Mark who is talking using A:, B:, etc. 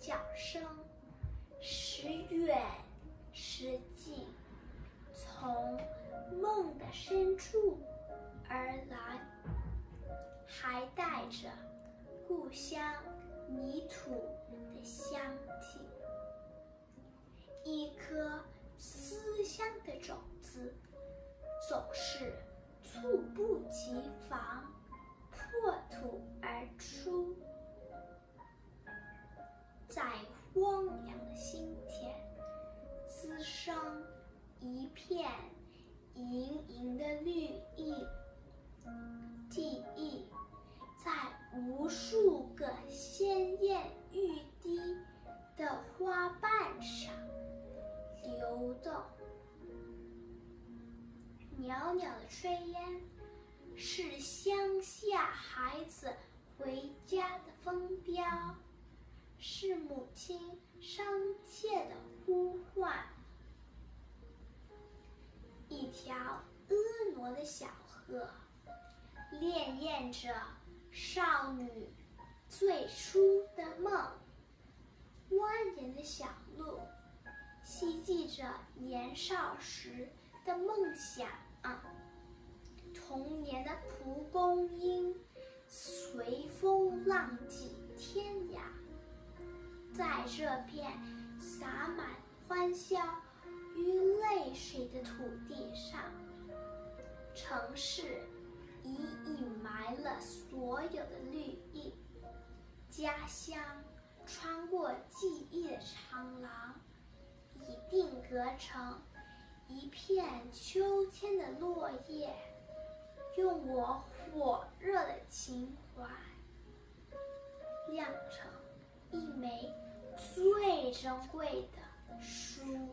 A: 叫声，时远时近，从梦的深处而来，还带着故乡泥土的香气。一颗思乡的种子，总是猝不及防，破土而出，在荒凉的心田滋生一片盈盈的绿意。记忆在无数个鲜艳欲滴的花瓣上流动。袅袅的炊烟是乡下孩子回家的风标，是母亲深切的呼唤。一条婀娜的小河，潋滟着少女最初的梦；蜿蜒的小路，希冀着年少时的梦想。童年的蒲公英随风浪迹天涯，在这片洒满欢笑与泪水的土地上，城市已隐埋了所有的绿意，家乡穿过记忆的长廊，已定格成一片秋天的落叶，用我火热的情怀酿成一枚最珍贵的书。